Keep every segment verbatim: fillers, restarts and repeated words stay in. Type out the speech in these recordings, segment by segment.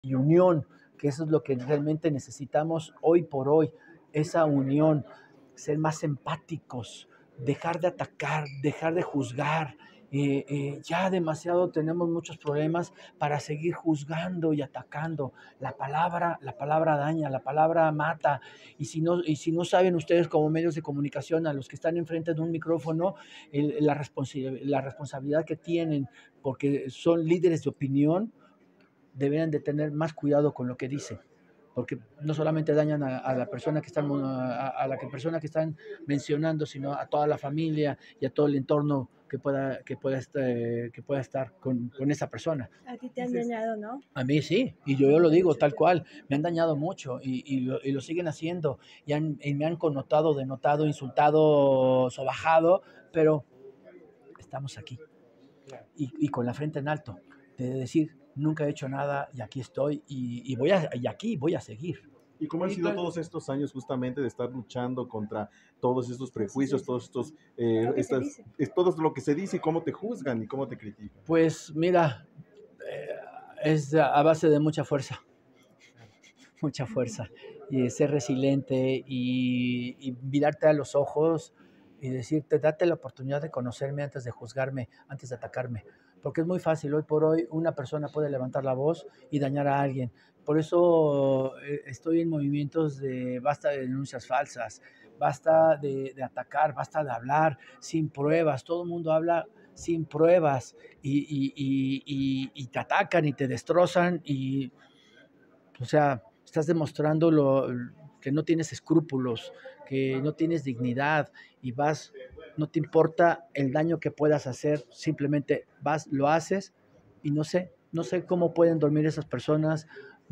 y unión, que eso es lo que realmente necesitamos hoy por hoy, esa unión, ser más empáticos, dejar de atacar, dejar de juzgar. Eh, eh, ya demasiado tenemos muchos problemas para seguir juzgando y atacando. La palabra, la palabra daña, la palabra mata. Y si no, y si no saben ustedes como medios de comunicación, a los que están enfrente de un micrófono, el, la, responsi- la responsabilidad que tienen, porque son líderes de opinión, deberían de tener más cuidado con lo que dicen, porque no solamente dañan a, a la persona que están a, a la que persona que están mencionando, sino a toda la familia y a todo el entorno que pueda que pueda este, que pueda estar con, con esa persona. A ti te han dañado, ¿no? A mí sí, y yo, yo lo digo tal cual, me han dañado mucho y, y, lo, y lo siguen haciendo, y, han, y me han connotado, denotado, insultado, sobajado, pero estamos aquí y, y con la frente en alto, de decir, nunca he hecho nada y aquí estoy y, y, voy a, y aquí voy a seguir. ¿Y cómo han sido todos estos años justamente de estar luchando contra todos estos prejuicios, todos estos, eh, estas, es todo lo que se dice y cómo te juzgan y cómo te critican? Pues mira, eh, es a base de mucha fuerza, mucha fuerza, y ser resiliente y, y mirarte a los ojos y decirte, date la oportunidad de conocerme antes de juzgarme, antes de atacarme, porque es muy fácil, hoy por hoy una persona puede levantar la voz y dañar a alguien. Por eso eh, estoy en movimientos de basta de denuncias falsas, basta de, de atacar, basta de hablar sin pruebas, todo el mundo habla sin pruebas y, y, y, y, y te atacan y te destrozan y, o sea, estás demostrando lo, que no tienes escrúpulos, que no tienes dignidad y vas, no te importa el daño que puedas hacer, simplemente vas, lo haces y no sé, no sé cómo pueden dormir esas personas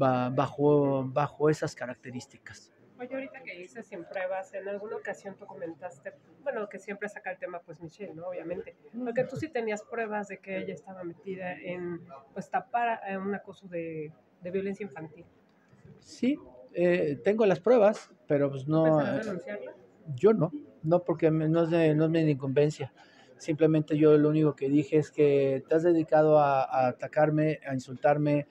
bajo, bajo esas características. Oye, ahorita que dices sin pruebas, en alguna ocasión tú comentaste, bueno, que siempre saca el tema, pues Michelle, ¿no? Obviamente, porque tú sí tenías pruebas de que ella estaba metida en, pues, tapar un acoso de, de violencia infantil. Sí, eh, tengo las pruebas, pero pues no. ¿Pensarás denunciarla? Yo no, no porque no es, de, no es mi incumbencia. Simplemente yo lo único que dije es que te has dedicado a, a atacarme, a insultarme,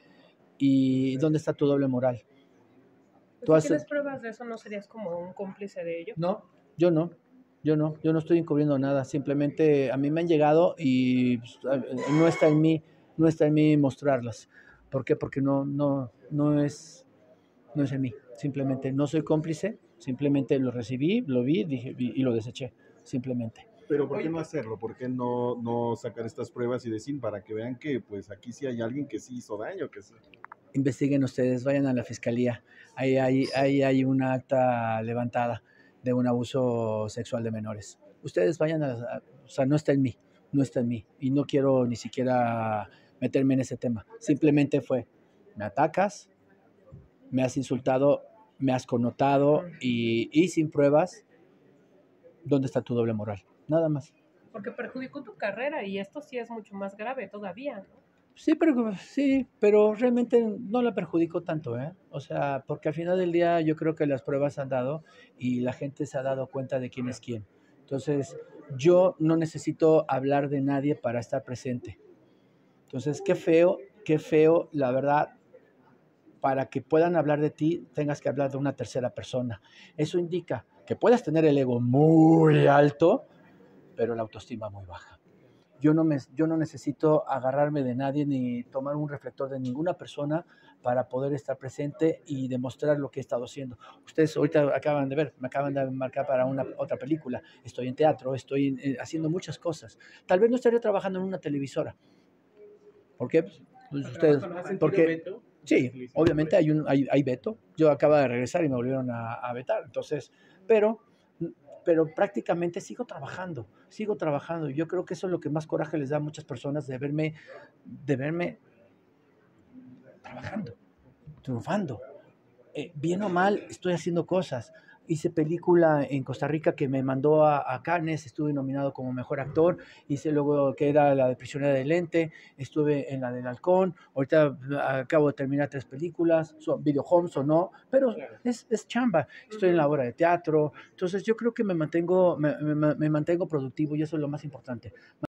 y ¿dónde está tu doble moral? Pues si has... tienes pruebas de eso, ¿no serías como un cómplice de ello? No, yo no, yo no, yo no estoy encubriendo nada, simplemente a mí me han llegado y pues, no está en mí, no está en mí mostrarlas. ¿Por qué? Porque no, no, no es, no es en mí, simplemente no soy cómplice, simplemente lo recibí, lo vi, dije, y, y lo deseché, simplemente. Pero ¿por qué no hacerlo? ¿Por qué no, no sacar estas pruebas y decir para que vean que pues aquí sí hay alguien que sí hizo daño? Que sí. Investiguen ustedes, vayan a la fiscalía. Ahí hay, ahí hay una acta levantada de un abuso sexual de menores. Ustedes vayan a, a, o sea, no está en mí, no está en mí. Y no quiero ni siquiera meterme en ese tema. Simplemente fue, me atacas, me has insultado, me has connotado y, y sin pruebas, ¿dónde está tu doble moral? Nada más. Porque perjudicó tu carrera y esto sí es mucho más grave todavía, ¿no? Sí, pero, sí, pero realmente no la perjudicó tanto, ¿eh? O sea, porque al final del día yo creo que las pruebas han dado y la gente se ha dado cuenta de quién es quién. Entonces, yo no necesito hablar de nadie para estar presente. Entonces, qué feo, qué feo, la verdad, para que puedan hablar de ti, tengas que hablar de una tercera persona. Eso indica que puedas tener el ego muy alto, pero la autoestima muy baja. Yo no, me, yo no necesito agarrarme de nadie ni tomar un reflector de ninguna persona para poder estar presente y demostrar lo que he estado haciendo. Ustedes ahorita acaban de ver, me acaban de marcar para una otra película. Estoy en teatro, estoy eh, haciendo muchas cosas. Tal vez no estaría trabajando en una televisora. ¿Por qué? Pues ustedes, porque sí, obviamente hay un hay, hay veto. Yo acabo de regresar y me volvieron a, a vetar. Entonces, pero pero prácticamente sigo trabajando, sigo trabajando. Yo creo que eso es lo que más coraje les da a muchas personas, de verme, de verme trabajando, triunfando. Eh, bien o mal, estoy haciendo cosas. Hice película en Costa Rica que me mandó a, a Cannes, estuve nominado como mejor actor, hice luego que era la de Prisionera del Lente, estuve en la del Halcón, ahorita acabo de terminar tres películas, son video homes o no, pero es, es chamba, estoy en la obra de teatro, entonces yo creo que me mantengo, me, me, me mantengo productivo y eso es lo más importante.